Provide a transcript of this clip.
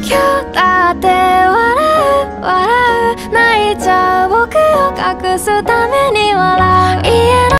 今日だって笑う笑う泣いちゃう僕を隠すた